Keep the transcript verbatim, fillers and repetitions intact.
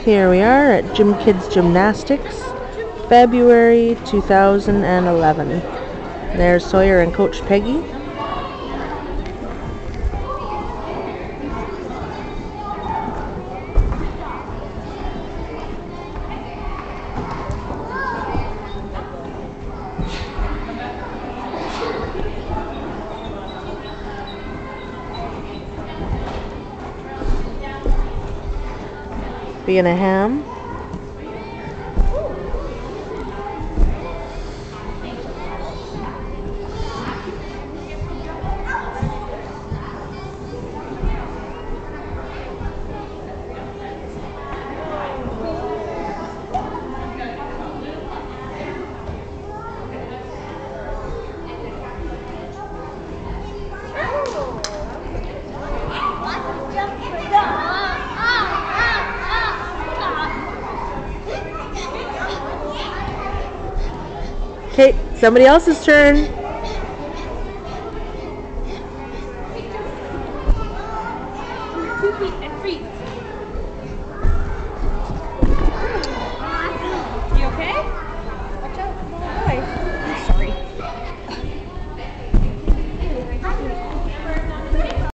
Here we are at GymKyds Gymnastics, February two thousand eleven. There's Sawyer and Coach Peggy. Being a ham. Okay, somebody else's turn. Two feet and freeze.